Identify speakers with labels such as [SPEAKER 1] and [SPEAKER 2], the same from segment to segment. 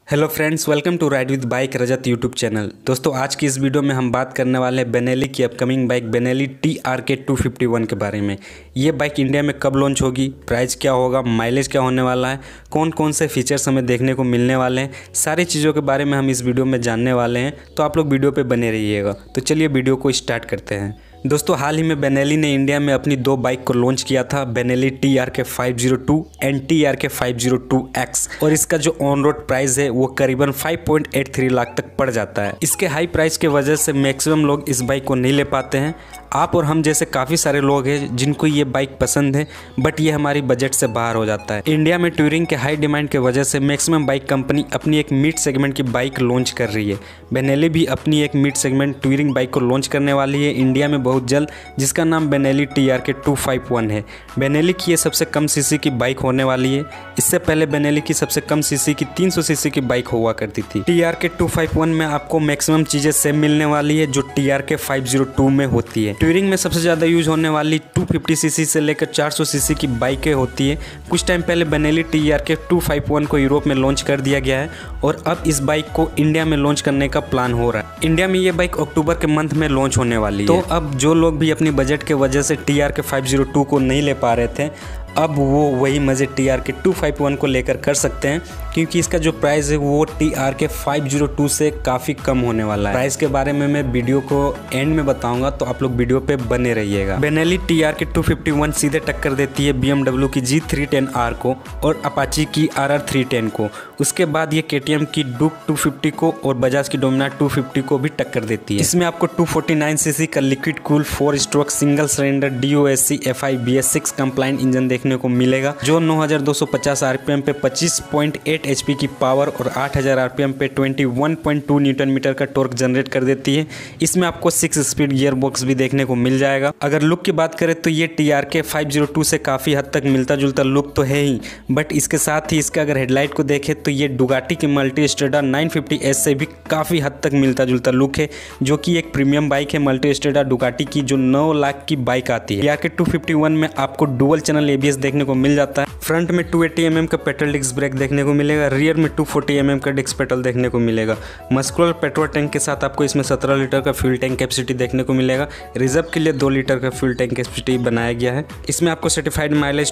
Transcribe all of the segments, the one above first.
[SPEAKER 1] Hello friends, welcome to ride with bike Rajat YouTube channel. दोस्तों, आज की इस वीडियो में हम बात करने वाले हैं बेनेली की अपकमिंग बाइक बेनेली TRK 251 के बारे में। ये बाइक इंडिया में कब लॉन्च होगी, प्राइस क्या होगा, माइलेज क्या होने वाला है, कौन कौन से फीचर्स हमें देखने को मिलने वाले हैं, सारी चीज़ों के बारे में हम इस वीडियो में जानने वाले हैं। तो आप लोग वीडियो पर बने रहिएगा। तो चलिए वीडियो को स्टार्ट करते हैं। दोस्तों, हाल ही में बेनेली ने इंडिया में अपनी दो बाइक को लॉन्च किया था, Benelli TRK 502 and TRK 502X, और इसका जो ऑन रोड प्राइस है वो करीबन 5.83 लाख तक पड़ जाता है। इसके हाई प्राइस के वजह से मैक्सिमम लोग इस बाइक को नहीं ले पाते हैं। आप और हम जैसे काफ़ी सारे लोग हैं जिनको ये बाइक पसंद है, बट ये हमारी बजट से बाहर हो जाता है। इंडिया में टूरिंग के हाई डिमांड के वजह से मैक्सिमम बाइक कंपनी अपनी एक मिड सेगमेंट की बाइक लॉन्च कर रही है। बेनेली भी अपनी एक मिड सेगमेंट टूरिंग बाइक को लॉन्च करने वाली है इंडिया में बहुत जल्द, जिसका नाम बेनेली TRK 251 है। बेनेली की ये सबसे कम सीसी की बाइक होने वाली है। इससे पहले बेनेली की सबसे कम सीसी की 300 सीसी की बाइक हुआ करती थी। TRK 251 में आपको मैक्सिमम चीज़ें सेम मिलने वाली है जो TRK 502 में होती है। टूरिंग में सबसे ज़्यादा यूज होने वाली 250 सीसी से लेकर 400 सीसी की बाइकें होती है। कुछ टाइम पहले बेनेली TRK 251 को यूरोप में लॉन्च कर दिया गया है और अब इस बाइक को इंडिया में लॉन्च करने का प्लान हो रहा है। इंडिया में ये बाइक अक्टूबर के मंथ में लॉन्च होने वाली है। तो अब जो लोग भी अपनी बजट के वजह से TRK 502 को नहीं ले पा रहे थे, अब वो वही मज़े TRK 251 को लेकर कर सकते हैं, क्योंकि इसका जो प्राइस है वो TRK 502 से काफ़ी कम होने वाला है। प्राइस के बारे में मैं वीडियो को एंड में बताऊंगा, तो आप लोग वीडियो पे बने रहिएगा। बेनेली TRK 251 सीधे टक्कर देती है BMW की G310R को और अपाची की RR 310 को। उसके बाद ये KTM की डुक 250 को और बजाज की डोमिनार 250 को भी टक्कर देती है। इसमें आपको 249 सीसी का liquid cool 4 stroke single cylinder DOSC FI BS6 complaint engine देखने को मिलेगा, जो 9250 RPM पे 25.8 HP की पावर और 8000 RPM पे 21.2 न्यूटन मीटर का टॉर्क जनरेट कर देती है। इसमें आपको 6 स्पीड गियर बॉक्स भी देखने को मिल जाएगा। अगर लुक की बात करें तो ये TRK 502 से काफ़ी हद तक मिलता जुलता लुक तो है ही, बट इसके साथ ही इसका अगर हेडलाइट को देखें तो ये डुगाटी की मल्टी स्ट्रेडा 950S से भी काफ़ी हद तक मिलता जुलता लुक है, जो कि एक प्रीमियम बाइक है मल्टी स्ट्रेडा डुगाटी की, जो 9 लाख की बाइक आती है। TRK 251 में आपको डुअल चैनल ABS देखने को मिल जाता है। फ्रंट में 280 mm का पेट्रोल डिस्क ब्रेक देखने को मिलेगा, रियर में 240 mm का डिस्क पेडल देखने को मिलेगा। मस्कुलर पेट्रोल टैंक के साथ आपको इसमें 17 लीटर का फ्यूल टैंक कैपेसिटी देखने को मिलेगा। रिजर्व के लिए 2 लीटर का फ्यूल टैंक कैपेसिटी बनाया गया है। इसमें आपको सर्टिफाइड माइलेज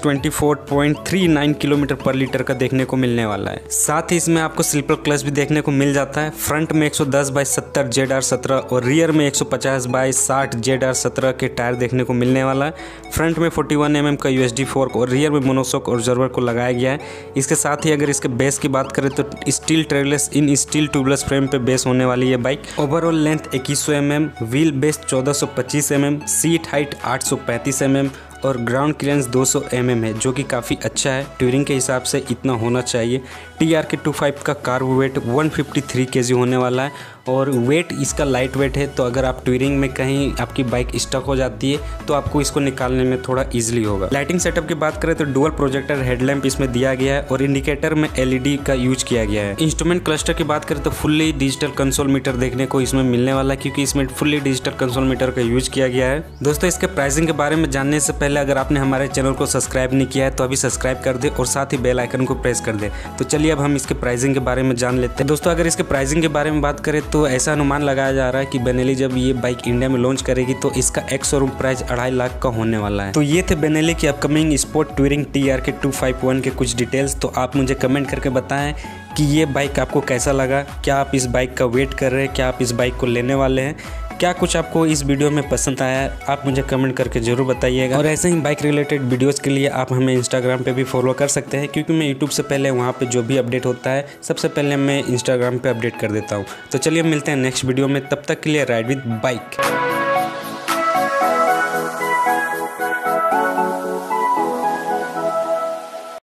[SPEAKER 1] 24.39 किलोमीटर पर लीटर का देखने को मिलने वाला है। साथ ही इसमें आपको स्लीपर क्लच भी देखने को मिल जाता है। फ्रंट में 110/70 ZR17 और रियर में 150/60 ZR17 के टायर देखने को मिलने वाला है। फ्रंट में 41 mm का USD फोर्क और रियर में मोनोशॉक ऑब्जर्वर को लगाया गया है। इसके साथ ही अगर इसके बेस की बात करें तो steel trellis in steel tubeless frame पे बेस होने वाली है bike. Overall length 2100 mm, wheel base 1425 mm, seat height 835 mm और ग्राउंड क्लियरेंस 200 mm है, जो कि काफ़ी अच्छा है। टूरिंग के हिसाब से इतना होना चाहिए। TRK 25 का कार्बो वेट 153 kg होने वाला है और वेट इसका लाइट वेट है, तो अगर आप टूरिंग में कहीं आपकी बाइक स्टक हो जाती है तो आपको इसको निकालने में थोड़ा इजीली होगा। लाइटिंग सेटअप की बात करें तो डुअल प्रोजेक्टर हेडलैम्प इसमें दिया गया है और इंडिकेटर में LED का यूज किया गया है। इंस्ट्रूमेंट क्लस्टर की बात करें तो फुल्ली डिजिटल कंसोल मीटर देखने को इसमें मिलने वाला है, क्योंकि इसमें फुल्ली डिजिटल कंसोल मीटर का यूज किया गया है। दोस्तों, इसके प्राइसिंग के बारे में जानने से पहले अगर आपने हमारे चैनल को सब्सक्राइब नहीं किया है तो अभी सब्सक्राइब कर दे और साथ ही बेल आइकन को प्रेस कर दे। तो चलिए अब हम इसके प्राइसिंग के बारे में जान लेते हैं। दोस्तों, अगर इसके प्राइसिंग के बारे में बात करें तो ऐसा अनुमान लगाया जा रहा है कि बेनेली जब ये बाइक इंडिया में लॉन्च करेगी तो इसका एक शोरूम प्राइस 2.5 लाख का होने वाला है। तो ये थे बेनेली की अपकमिंग स्पोर्ट टूरिंग TRK 251 के कुछ डिटेल्स। तो आप मुझे कमेंट करके बताएं कि ये बाइक आपको कैसा लगा, क्या आप इस बाइक का वेट कर रहे हैं, क्या आप इस बाइक को लेने वाले हैं, क्या कुछ आपको इस वीडियो में पसंद आया है, आप मुझे कमेंट करके जरूर बताइएगा। और ऐसे ही बाइक रिलेटेड वीडियोस के लिए आप हमें इंस्टाग्राम पे भी फॉलो कर सकते हैं, क्योंकि मैं यूट्यूब से पहले वहाँ पे जो भी अपडेट होता है सबसे पहले मैं इंस्टाग्राम पे अपडेट कर देता हूँ। तो चलिए मिलते हैं नेक्स्ट वीडियो में, तब तक के लिए राइड विद बाइक।